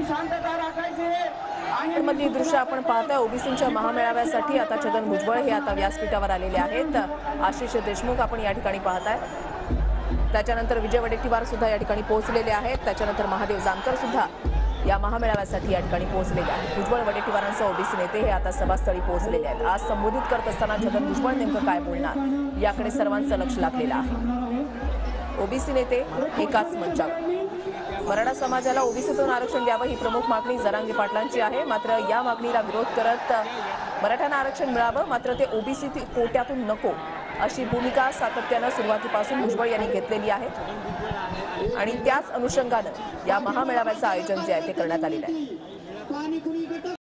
आणि शांतता राखायची आणि मधली दृश्य आपण पाहतोय। ओबीसींच्या महामेळाव्यासाठी आता छगन भुजबळ हे आता व्यासपीठावर आलेले आहेत। आशिष देशमुख आपण या ठिकाणी पाहताय। त्याच्यानंतर विजय वडेट्टीवार सुद्धा या ठिकाणी पोहोचलेले आहेत। त्याच्यानंतर महादेव जानकर सुद्धा या महामेळाव्यासाठी या ठिकाणी पोहोचलेले आहेत। भुजबळ वडेट्टीवारांसह ओबीसी नेते हे आता सभास्थळी पोहोचलेले आहेत। आज संबोधित करत असताना छगन भुजबळ नेमकं काय बोलणार याकडे सर्वांचं लक्ष लागलेलं आहे। ओबीसी नेते एकाच मंचावर। मराठा समाजाला ओबीसीतून आरक्षण द्यावं ही प्रमुख मागणी जरांगे पाटलांची आहे। मात्र या मागणीला विरोध करत मराठ्यांना आरक्षण मिळावं, मात्र ते ओबीसी कोट्यातून नको अशी भूमिका सातत्यानं सुरुवातीपासून भुजबळ यांनी घेतलेली आहे आणि त्याच अनुषंगानं या महामेळाव्याचं आयोजन जे आहे ते करण्यात आलेलं आहे।